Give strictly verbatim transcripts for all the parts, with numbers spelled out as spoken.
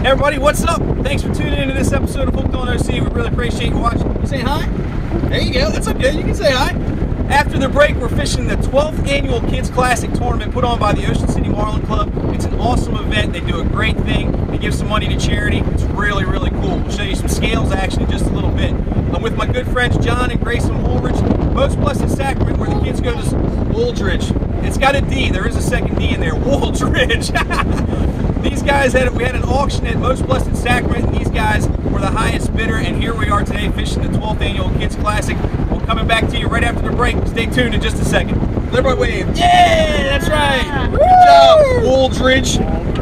everybody, what's up? Thanks for tuning into this episode of Hooked on O C. We really appreciate you watching. You say hi? There you go. That's okay. You can say hi. After the break, we're fishing the twelfth annual Kids Classic tournament put on by the O C Marlin Club. It's an awesome event. They do a great thing. They give some money to charity. It's really, really cool. We'll show you some scales action in just a little bit. I'm with my good friends John and Grayson Woolridge, Most Blessed Sacrament, where the kids go to Wooldridge. It's got a D. There is a second D in there. Wooldridge. These guys had we had an auction at Most Blessed Sacrament, and these guys were the highest bidder. And here we are today fishing the twelfth annual Kids Classic. We're coming back to you right after the break. Stay tuned in just a second. Everybody wave. Yeah, that's right. Good job, Wooldridge.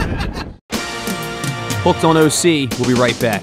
Hooked on O C. We'll be right back.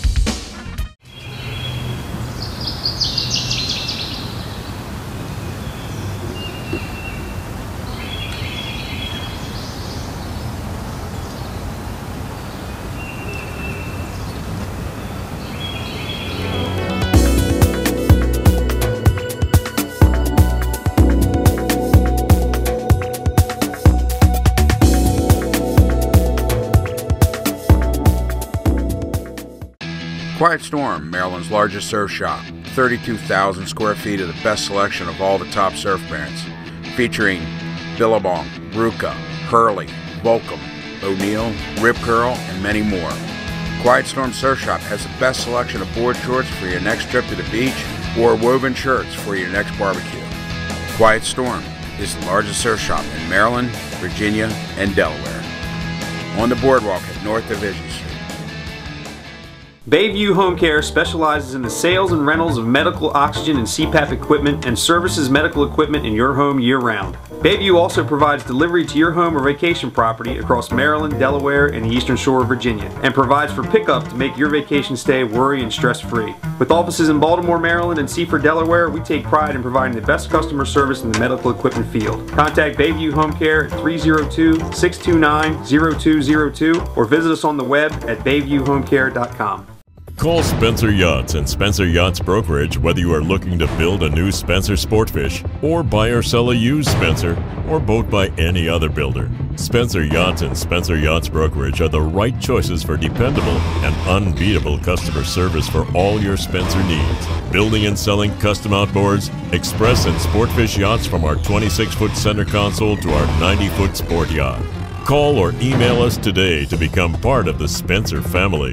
Quiet Storm, Maryland's largest surf shop. thirty-two thousand square feet of the best selection of all the top surf brands, featuring Billabong, Ruka, Hurley, Volcom, O'Neill, Rip Curl, and many more. Quiet Storm Surf Shop has the best selection of board shorts for your next trip to the beach or woven shirts for your next barbecue. Quiet Storm is the largest surf shop in Maryland, Virginia, and Delaware. On the boardwalk at North Division Street. Bayview Home Care specializes in the sales and rentals of medical oxygen and C PAP equipment and services medical equipment in your home year-round. Bayview also provides delivery to your home or vacation property across Maryland, Delaware, and the Eastern Shore of Virginia, and provides for pickup to make your vacation stay worry and stress-free. With offices in Baltimore, Maryland, and Seaford, Delaware, we take pride in providing the best customer service in the medical equipment field. Contact Bayview Home Care at three oh two, six two nine, oh two oh two or visit us on the web at bayview home care dot com. Call Spencer Yachts and Spencer Yachts Brokerage whether you are looking to build a new Spencer Sportfish or buy or sell a used Spencer or boat by any other builder. Spencer Yachts and Spencer Yachts Brokerage are the right choices for dependable and unbeatable customer service for all your Spencer needs. Building and selling custom outboards, express and sportfish yachts from our twenty-six foot center console to our ninety foot sport yacht. Call or email us today to become part of the Spencer family.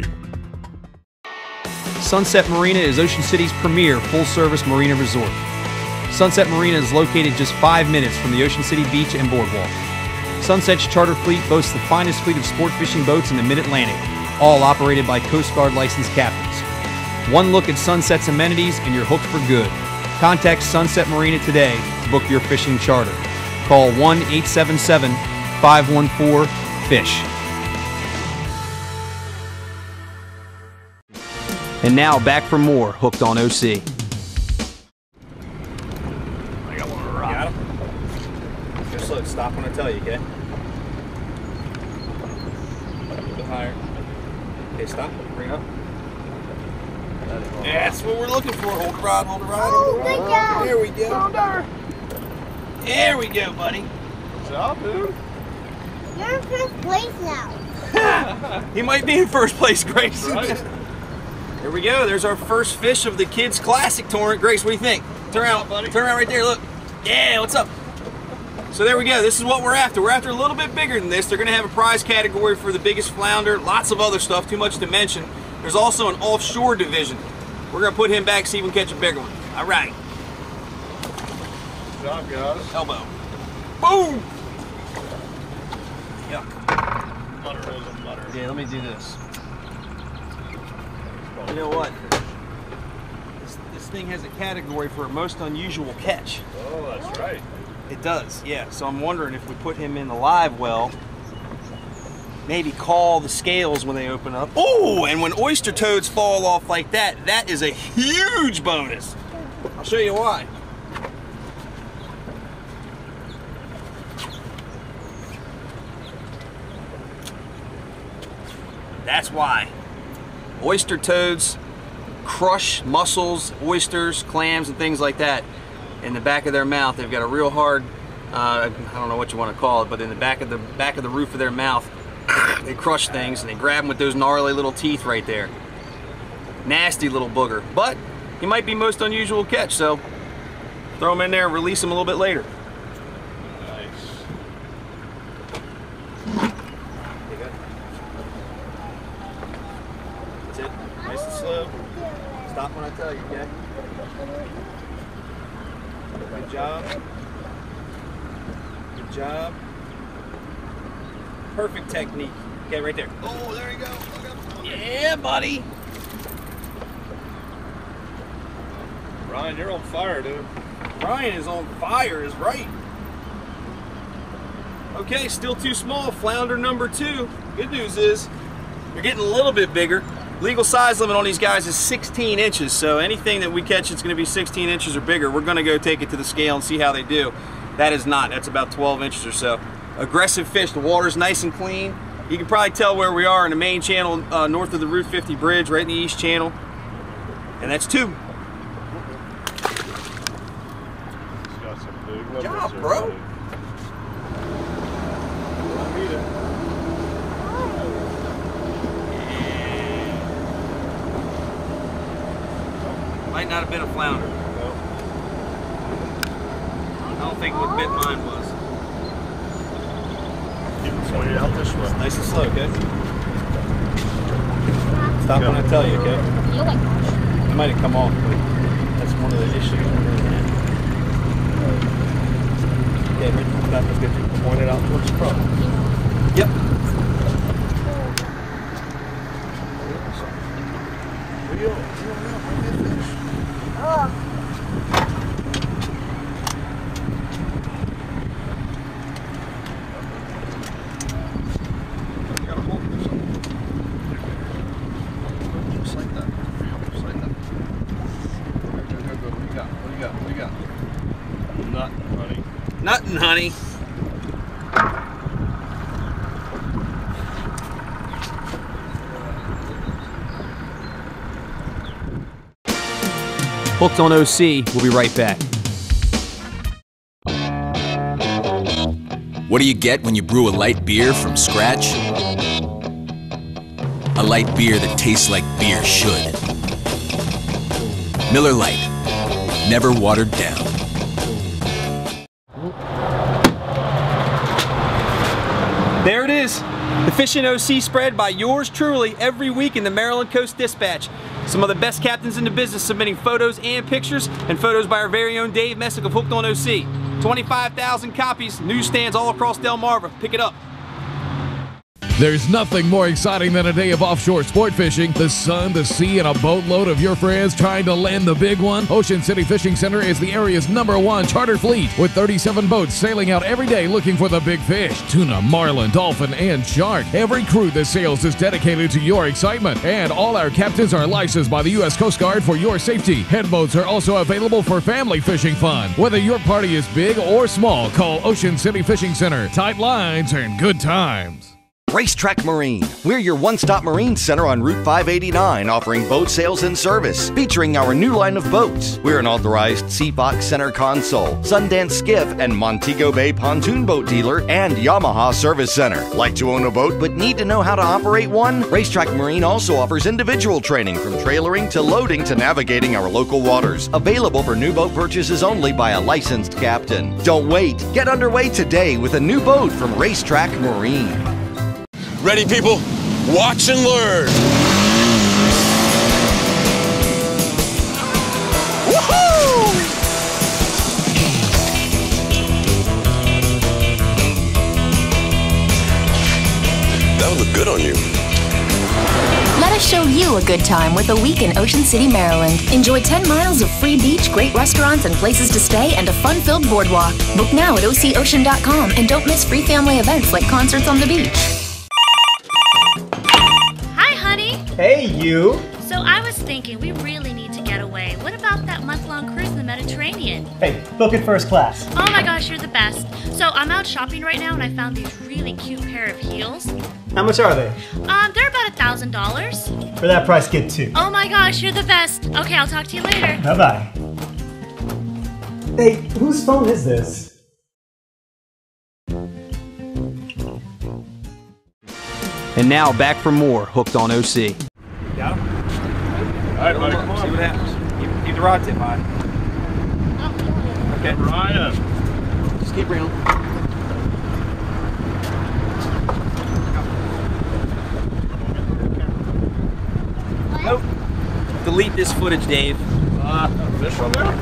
Sunset Marina is Ocean City's premier full-service marina resort. Sunset Marina is located just five minutes from the Ocean City beach and boardwalk. Sunset's charter fleet boasts the finest fleet of sport fishing boats in the Mid-Atlantic, all operated by Coast Guard licensed captains. One look at Sunset's amenities and you're hooked for good. Contact Sunset Marina today to book your fishing charter. Call one eight seven seven, five one four, FISH. And now back for more Hooked on O C. I got one on a rock. Got him? Go slow. Stop when I tell you, okay? A little bit higher. Okay, stop. Bring it up. Yeah, that's what we're looking for. Hold the rod, hold the rod, hold the rod. Good job. There we go. Flounder. There we go, buddy. Good job, dude. You're in first place now. He might be in first place, Grace. Right. Here we go. There's our first fish of the Kids Classic tournament. Grace, what do you think? Turn around, buddy. Turn around right there. Look. Yeah, what's up? So there we go. This is what we're after. We're after a little bit bigger than this. They're going to have a prize category for the biggest flounder. Lots of other stuff. Too much to mention. There's also an offshore division. We're going to put him back, see if we can catch a bigger one. All right. Good job, guys. Elbow. Boom. Yeah. Butter is a butter. Yeah, let me do this. You know what? This, this thing has a category for a most unusual catch. Oh, that's right. It does, yeah. So I'm wondering if we put him in the live well, maybe call the scales when they open up. Oh, and when oyster toads fall off like that, that is a huge bonus. I'll show you why. That's why. Oyster toads crush mussels, oysters, clams, and things like that in the back of their mouth. They've got a real hard, uh, I don't know what you want to call it, but in the back of the back of the roof of their mouth, they crush things and they grab them with those gnarly little teeth right there. Nasty little booger, but he might be most unusual catch, so throw him in there and release him a little bit later. Nice. That's it. Nice and slow. Stop when I tell you, okay? Good job. Good job. Perfect technique. Okay, right there. Oh, there you go. Yeah, buddy. Ryan, you're on fire, dude. Ryan is on fire, is right. Okay, still too small. Flounder number two. Good news is you're getting a little bit bigger. Legal size limit on these guys is sixteen inches, so anything that we catch that's going to be sixteen inches or bigger, we're going to go take it to the scale and see how they do. That is not. That's about twelve inches or so. Aggressive fish. The water's nice and clean. You can probably tell where we are in the main channel uh, north of the Route fifty bridge, right in the east channel. And that's two. Got some big Good job, there, bro. buddy. Might not have been a flounder. No. I don't think what bit mine was. Keep it swinging out this way. Nice and slow, okay? Stop when I tell you, okay? It might have come off, but that's one of the issues. Okay, right, that was good. Point it out towards the front. Yep. Reel, reel out, bring that fish. You gotta hold this up. Just like that. Just like that. Go, go, go, go. What do you got? What do you got? What do you got? Nothing, honey. Nothing, honey. Hooked on O C. We'll be right back. What do you get when you brew a light beer from scratch? A light beer that tastes like beer should. Miller Lite, never watered down. There it is. The Fishing O C spread by yours truly every week in the Maryland Coast Dispatch. Some of the best captains in the business submitting photos and pictures, and photos by our very own Dave Messick of Hooked on O C. twenty-five thousand copies, newsstands all across Delmarva. Pick it up. There's nothing more exciting than a day of offshore sport fishing. The sun, the sea, and a boatload of your friends trying to land the big one. Ocean City Fishing Center is the area's number one charter fleet with thirty-seven boats sailing out every day looking for the big fish. Tuna, marlin, dolphin, and shark. Every crew that sails is dedicated to your excitement. And all our captains are licensed by the U S Coast Guard for your safety. Head boats are also available for family fishing fun. Whether your party is big or small, call Ocean City Fishing Center. Tight lines and good times. Racetrack Marine. We're your one-stop marine center on Route five eighty-nine, offering boat sales and service, featuring our new line of boats. We're an authorized Seafox Center console, Sundance Skiff, and Montego Bay pontoon boat dealer, and Yamaha service center. Like to own a boat but need to know how to operate one? Racetrack Marine also offers individual training from trailering to loading to navigating our local waters. Available for new boat purchases only by a licensed captain. Don't wait. Get underway today with a new boat from Racetrack Marine. Ready, people? Watch and learn. Woohoo! That would look good on you. Let us show you a good time with a week in Ocean City, Maryland. Enjoy ten miles of free beach, great restaurants and places to stay, and a fun-filled boardwalk. Book now at O C ocean dot com and don't miss free family events like concerts on the beach. Hey, you! So I was thinking we really need to get away. What about that month-long cruise in the Mediterranean? Hey, book it first class. Oh my gosh, you're the best. So I'm out shopping right now and I found these really cute pair of heels. How much are they? Um, they're about a thousand dollars. For that price, get two. Oh my gosh, you're the best. Okay, I'll talk to you later. Bye-bye. Hey, whose phone is this? And now back for more Hooked on O C. Got him? All right, buddy, come See on. what happens. Keep, keep the rod tip high. Okay. Ryan. Just keep reeling. Nope. Delete this footage, Dave. Uh, fish on there?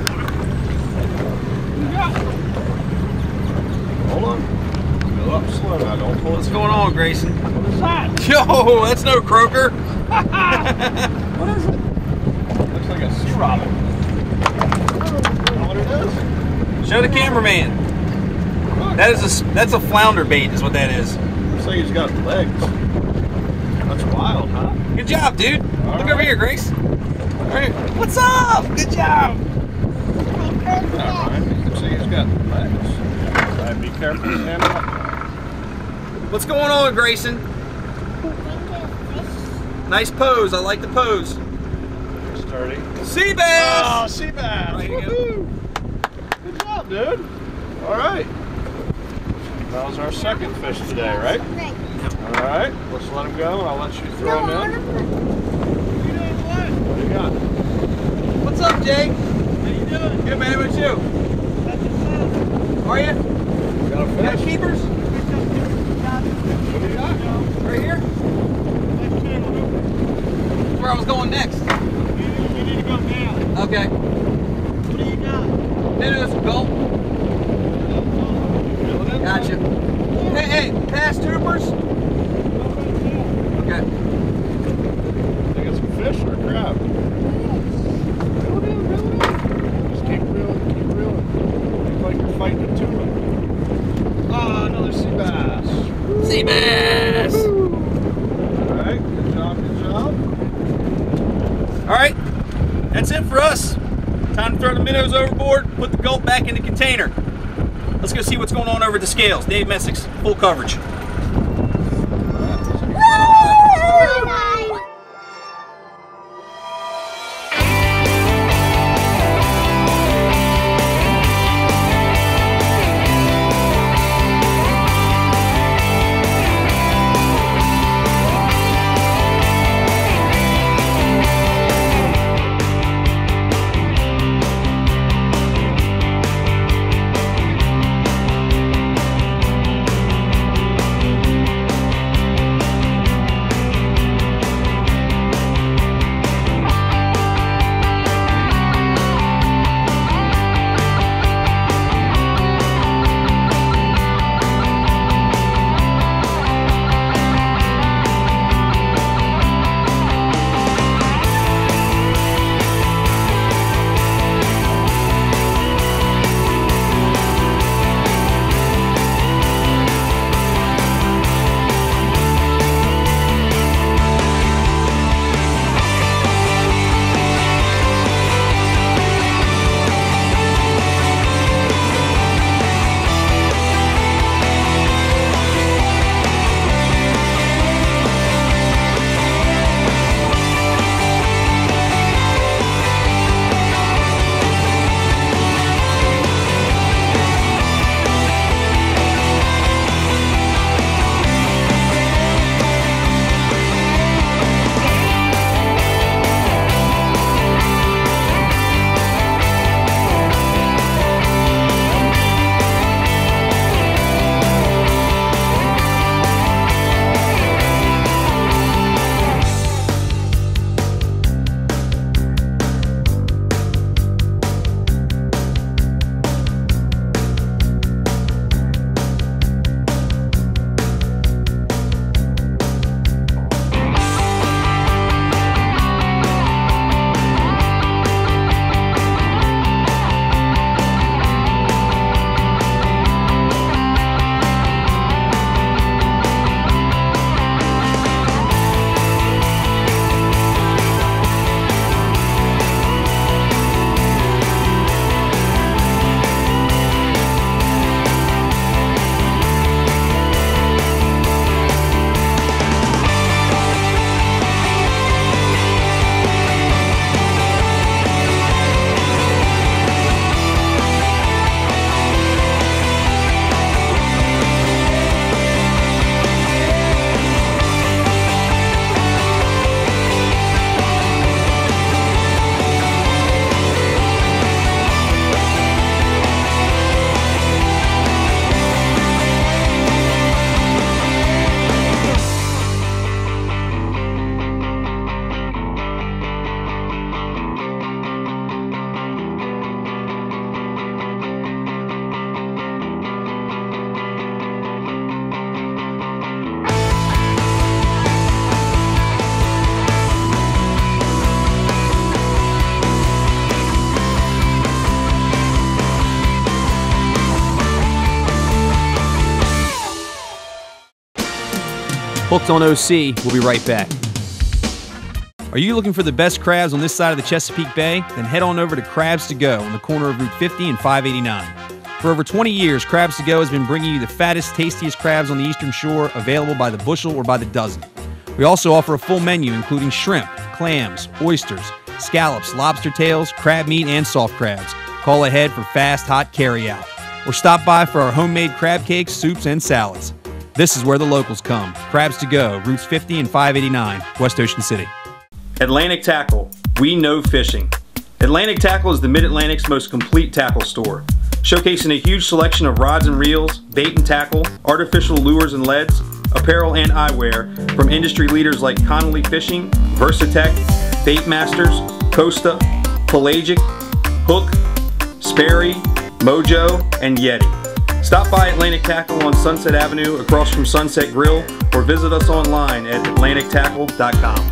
Hold on. Go up slow now, don't pull it. What's going on, Grayson? What is that? Yo, that's no croaker. What is it? Looks like a sea robin. You know what it is? Show the cameraman. That is a that's a flounder bait, is what that is. Looks like he's got legs. That's wild, huh? Good job, dude. All Look right. over here, Grace. All right. What's up? Good job. All right. Looks like he's got legs. All right, be careful. Stand up. What's going on, Grayson? Nice pose. I like the pose. Sturdy. Sea bass. Oh, sea bass. There you go. Woohoo. Good job, dude. All right. That was our second fish today, right? All right. Let's let him go, and I'll let you throw him in. What do you got? What's up, Jake? How you doing? Good, man. How about you? Are you? Got a You got fish? keepers? What do you got? Right here? That's where I was going next. You need to go down. Okay. What do you got? Minnows, gulp. Gotcha. Hey, hey, past troopers? Okay. They got some fish or crab? Reel it in, reel it in. Just keep reeling, keep reeling. Looks like you're fighting a tuna. Ah, another sea bass. Sea bass! All right, good job, good job. All right, that's it for us. Time to throw the minnows overboard, put the gulp back in the container. Let's go see what's going on over at the scales. Dave Messick's full coverage. Hooked on O C, we'll be right back. Are you looking for the best crabs on this side of the Chesapeake Bay? Then head on over to Crabs to Go on the corner of Route fifty and five eighty-nine. For over twenty years, Crabs to Go has been bringing you the fattest, tastiest crabs on the Eastern Shore, available by the bushel or by the dozen. We also offer a full menu including shrimp, clams, oysters, scallops, lobster tails, crab meat, and soft crabs. Call ahead for fast, hot carry-out. Or stop by for our homemade crab cakes, soups, and salads. This is where the locals come. Crabs to Go, Routes fifty and five eighty-nine, West Ocean City. Atlantic Tackle. We know fishing. Atlantic Tackle is the Mid-Atlantic's most complete tackle store, showcasing a huge selection of rods and reels, bait and tackle, artificial lures and leads, apparel and eyewear from industry leaders like Connolly Fishing, Versatech, Bait Masters, Costa, Pelagic, Hook, Sperry, Mojo, and Yeti. Stop by Atlantic Tackle on Sunset Avenue across from Sunset Grill or visit us online at atlantic tackle dot com.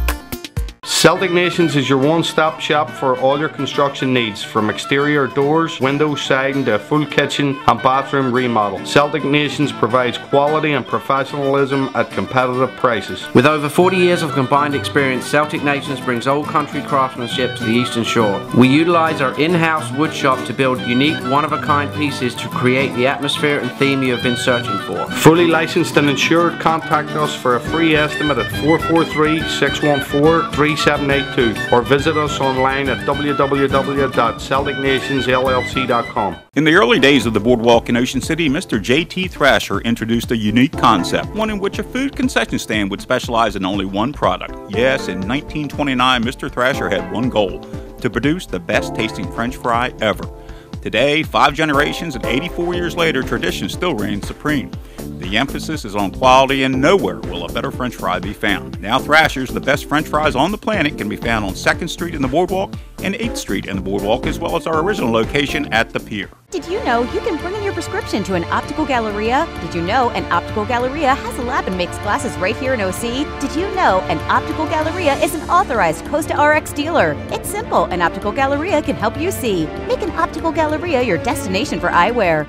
Celtic Nations is your one-stop shop for all your construction needs, from exterior doors, windows, siding to a full kitchen and bathroom remodel. Celtic Nations provides quality and professionalism at competitive prices. With over forty years of combined experience, Celtic Nations brings old country craftsmanship to the Eastern Shore. We utilize our in-house wood shop to build unique, one-of-a-kind pieces to create the atmosphere and theme you have been searching for. Fully licensed and insured, contact us for a free estimate at four four three, six one four, three seven eight two or visit us online at w w w dot celtic nations l l c dot com. In the early days of the boardwalk in Ocean City, Mister J T Thrasher introduced a unique concept, one in which a food concession stand would specialize in only one product. Yes, in nineteen twenty-nine, Mister Thrasher had one goal: to produce the best tasting French fry ever. Today, five generations and eighty-four years later, tradition still reigns supreme. The emphasis is on quality, and nowhere will a better French fry be found. Now Thrasher's, the best French fries on the planet, can be found on second street in the Boardwalk and eighth street in the Boardwalk, as well as our original location at the pier. Did you know you can bring in your prescription to an optical galleria? Did you know an optical galleria has a lab and makes glasses right here in O C? Did you know an optical galleria is an authorized Costa R X dealer? It's simple. An optical galleria can help you see. Make an optical galleria your destination for eyewear.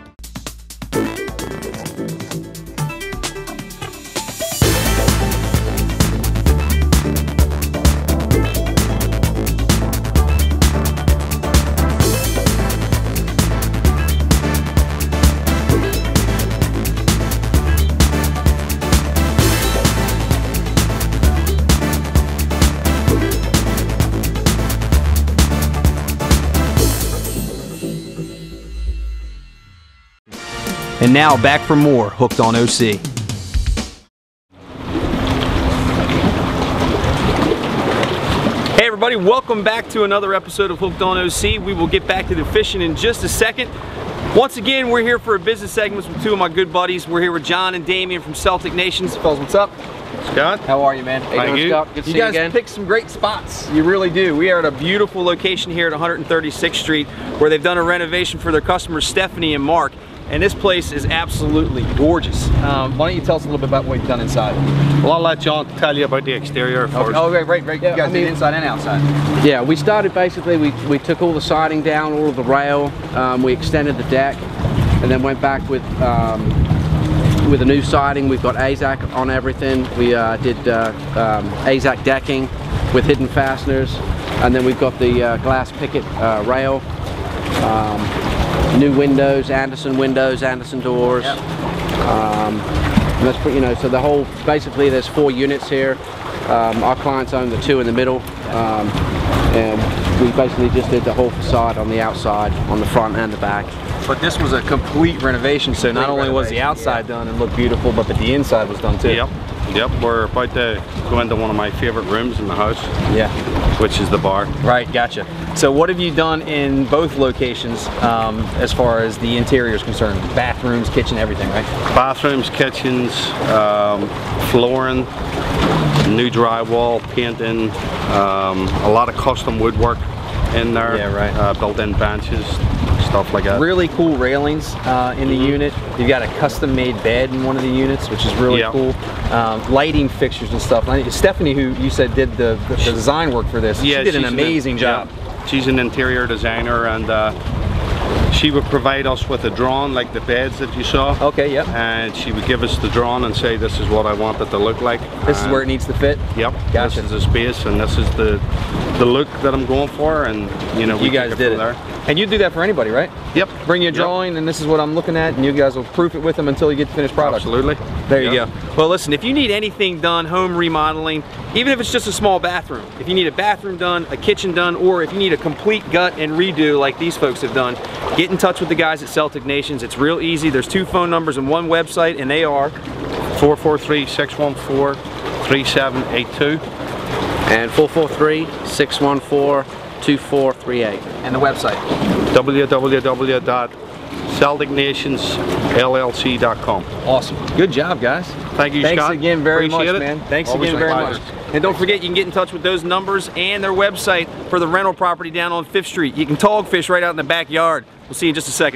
And now back for more Hooked on O C. Hey everybody, welcome back to another episode of Hooked on O C. We will get back to the fishing in just a second. Once again, we're here for a business segment with two of my good buddies. We're here with John and Damien from Celtic Nations. Fellas, what's up? Scott? How are you, man? How you doing, Scott? Good to you see you guys again. picked some great spots. You really do. We are at a beautiful location here at one thirty-sixth street where they've done a renovation for their customers, Stephanie and Mark. And this place is absolutely gorgeous. Um, why don't you tell us a little bit about what you've done inside? Well, I'll let John tell you about the exterior first. Oh, right, right, right. You Yeah, guys I did mean- inside and outside. Yeah, we started basically, we, we took all the siding down, all of the rail, um, we extended the deck, and then went back with um, with a new siding. We've got A Z A C on everything. We uh, did uh, um, A Z A C decking with hidden fasteners, and then we've got the uh, glass picket uh, rail. Um, new windows, Anderson windows, Anderson doors. Yep. Um, and that's pretty, you know, so the whole, basically there's four units here. Um, our clients own the two in the middle. Um, and we basically just did the whole facade on the outside, on the front and the back. But this was a complete renovation, so not only was the outside done and looked beautiful, but the inside was done too. Yep, yep. We're about to go into one of my favorite rooms in the house. Yeah. Which is the bar. Right, gotcha. So what have you done in both locations um, as far as the interior is concerned? Bathrooms, kitchen, everything, right? Bathrooms, kitchens, um, flooring, new drywall, painting, um, a lot of custom woodwork in there. Yeah, right. Uh, built-in benches, stuff like that. Really cool railings uh, in the Mm-hmm. unit. You've got a custom-made bed in one of the units, which is really Yep. cool. Um, lighting fixtures and stuff. I- Stephanie, who you said did the, the, the design work for this, Yeah, she did an she's amazing job. yeah, she's an interior designer, and uh, she would provide us with a drawing like the beds that you saw. Okay, yep. And she would give us the drawing and say, this is what I want it to look like. This and is where it needs to fit? Yep. Gotcha. This is the space and this is the the look that I'm going for, and you know, we you guys it did it. there. And you do that for anybody, right? Yep. Bring you a drawing, yep. and this is what I'm looking at, and you guys will proof it with them until you get the finished product. Absolutely. There you yep. go. Well, listen, if you need anything done, home remodeling, even if it's just a small bathroom, if you need a bathroom done, a kitchen done, or if you need a complete gut and redo like these folks have done, get in touch with the guys at Celtic Nations. It's real easy. There's two phone numbers and one website, and they are four four three, six one four, three seven eight two and four four three, six one four, two four three eight. And the website? w w w dot celtic nations l l c dot com. Awesome. Good job, guys. Thank you, Thanks Scott. again very Appreciate much, it. man. Thanks Always again a very pleasure. much. And don't forget, you can get in touch with those numbers and their website for the rental property down on fifth street. You can tog fish right out in the backyard. We'll see you in just a second.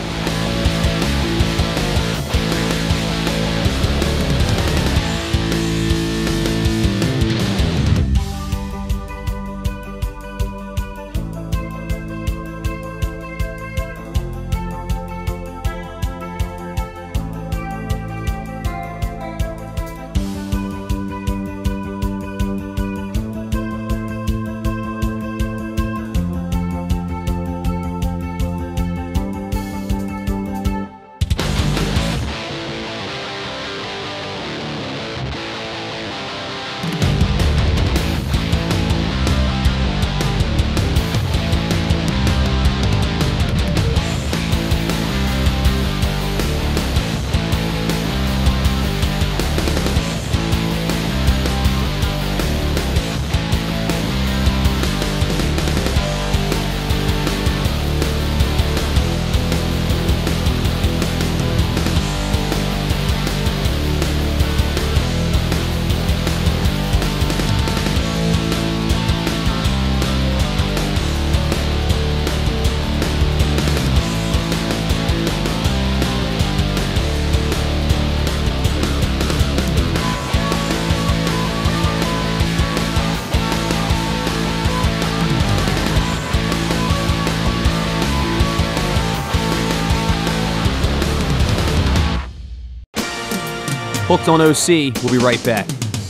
Hooked on O C, we'll be right back.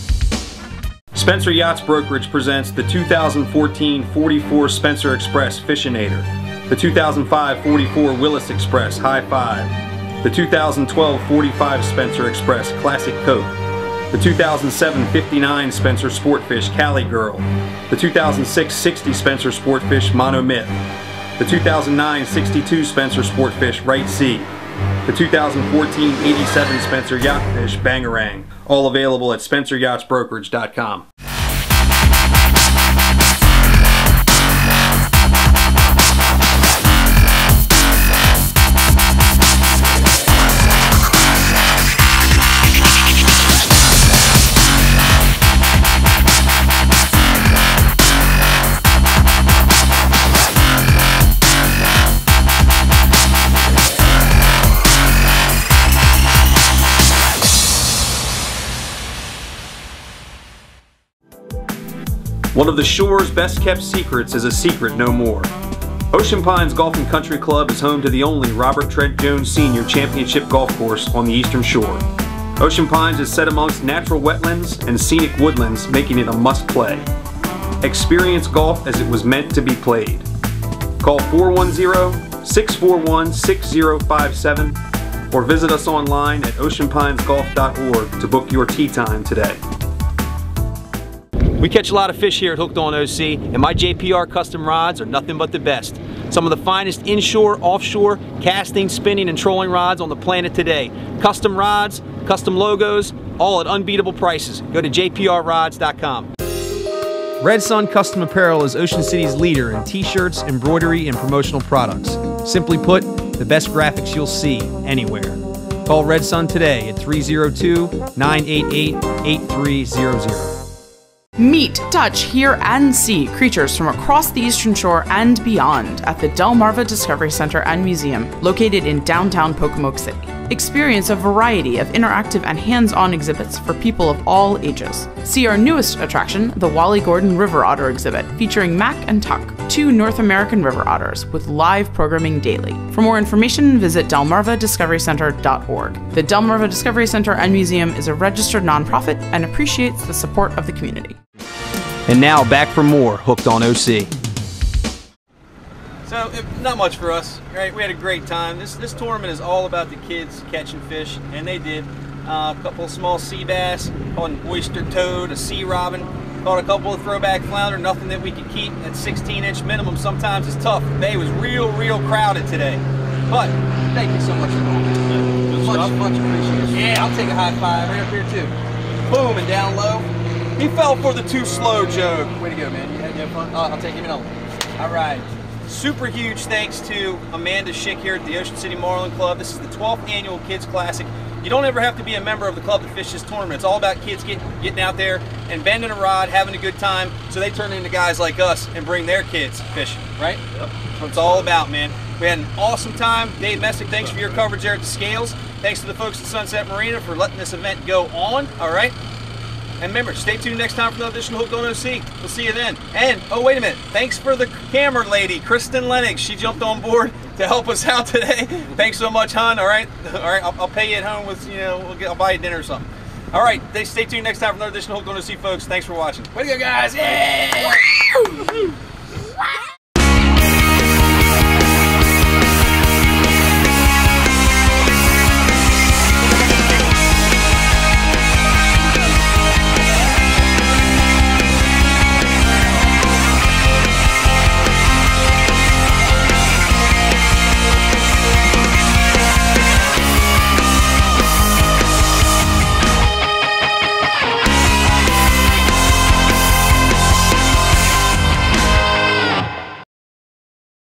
Spencer Yachts Brokerage presents the two thousand fourteen forty-four Spencer Express Fishinator, the two thousand five forty-four Willis Express High Five, the two thousand twelve forty-five Spencer Express Classic Coke, the two thousand seven fifty-nine Spencer Sportfish Cali Girl, the two thousand six sixty Spencer Sportfish Mono Myth, the two thousand nine sixty-two Spencer Sportfish Right Sea, the two thousand fourteen eighty-seven Spencer Yachtfish Bangarang, all available at spencer yachts brokerage dot com. One of the shore's best kept secrets is a secret no more. Ocean Pines Golf and Country Club is home to the only Robert Trent Jones Senior Championship Golf Course on the Eastern Shore. Ocean Pines is set amongst natural wetlands and scenic woodlands, making it a must-play. Experience golf as it was meant to be played. Call four one zero, six four one, six zero five seven or visit us online at ocean pines golf dot org to book your tee time today. We catch a lot of fish here at Hooked on O C, and my J P R custom rods are nothing but the best. Some of the finest inshore, offshore, casting, spinning, and trolling rods on the planet today. Custom rods, custom logos, all at unbeatable prices. Go to j p r rods dot com. Red Sun Custom Apparel is Ocean City's leader in t-shirts, embroidery, and promotional products. Simply put, the best graphics you'll see anywhere. Call Red Sun today at three zero two, nine eight eight, eight three zero zero. Meet, touch, hear, and see creatures from across the Eastern Shore and beyond at the Delmarva Discovery Center and Museum, located in downtown Pocomoke City. Experience a variety of interactive and hands-on exhibits for people of all ages. See our newest attraction, the Wally Gordon River Otter exhibit, featuring Mac and Tuck, two North American river otters with live programming daily. For more information, visit delmarva discovery center dot org. The Delmarva Discovery Center and Museum is a registered nonprofit and appreciates the support of the community. And now back for more Hooked on O C. So, it, not much for us, right? We had a great time. This this tournament is all about the kids catching fish, and they did. Uh, a couple of small sea bass, caught an oyster toad, a sea robin, caught a couple of throwback flounder, nothing that we could keep. That sixteen inch minimum sometimes is tough. The bay was real, real crowded today. But, thank you so much for going. Much, much appreciated. Yeah, I'll take a high five right up here too. Boom, and down low. He fell for the too slow joke. Way to go, man. You had, you had fun? Uh, I'll take him in on. All right. Super huge thanks to Amanda Schick here at the Ocean City Marlin Club. This is the twelfth annual Kids Classic. You don't ever have to be a member of the club to fish this tournament. It's all about kids get, getting out there and bending a rod, having a good time, so they turn into guys like us and bring their kids fishing, right? Yep. That's what it's all about, man. We had an awesome time. Dave Messick, thanks for your coverage there at the scales. Thanks to the folks at Sunset Marina for letting this event go on, all right? And remember, stay tuned next time for another edition of Hooked on O C. We'll see you then. And, oh, wait a minute. Thanks for the camera lady, Kristen Lennox. She jumped on board to help us out today. Thanks so much, hon. All right? All right, I'll, I'll pay you at home with, you know, we'll get, I'll buy you dinner or something. All right, stay tuned next time for another edition of Hooked on O C, folks. Thanks for watching. Way to go, guys. Yeah!